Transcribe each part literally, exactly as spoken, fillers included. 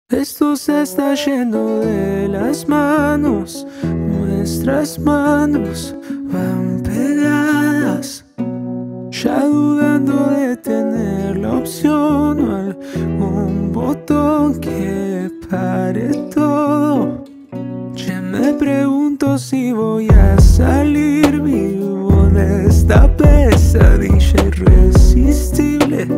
Esto se está yendo de las manos, nuestras manos van pegadas, ya dudando de tener la opción o algún botón que pare todo. Ya me pregunto si voy a salir vivo de esta pesadilla irresistible.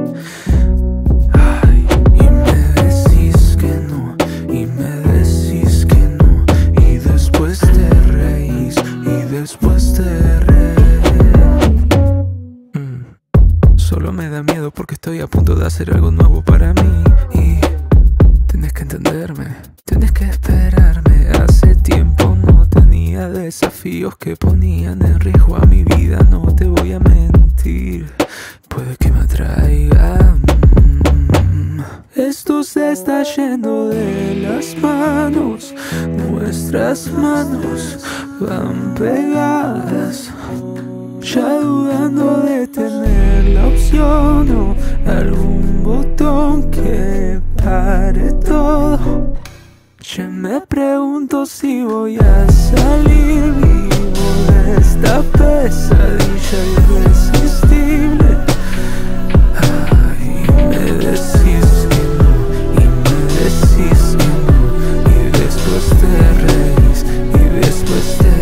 Después te reí. mm. Solo me da miedo porque estoy a punto de hacer algo nuevo para mí. Y tienes que entenderme, tienes que esperarme. Hace tiempo no tenía desafíos que ponían en riesgo a mi vida. No te voy a mentir, puede que me atraiga. mm. Esto se está yendo de las manos, nuestras manos van pegadas, ya dudando de tener la opción o algún botón que pare todo. Ya me pregunto si voy a salir vivo de esta pesadilla irresistible. Ay, me decís que no, y me decís que no, y después te reís, y después te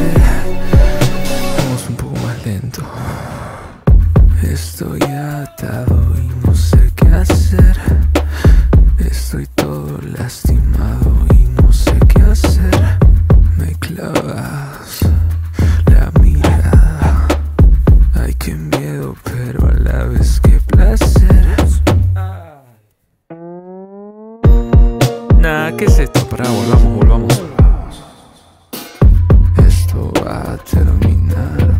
Estoy atado y no sé qué hacer. Estoy todo lastimado y no sé qué hacer. Me clavas la mirada. Ay, qué miedo, pero a la vez qué placer. Nada, ¿qué es esto? Pará, volvamos, volvamos. Esto va a terminar.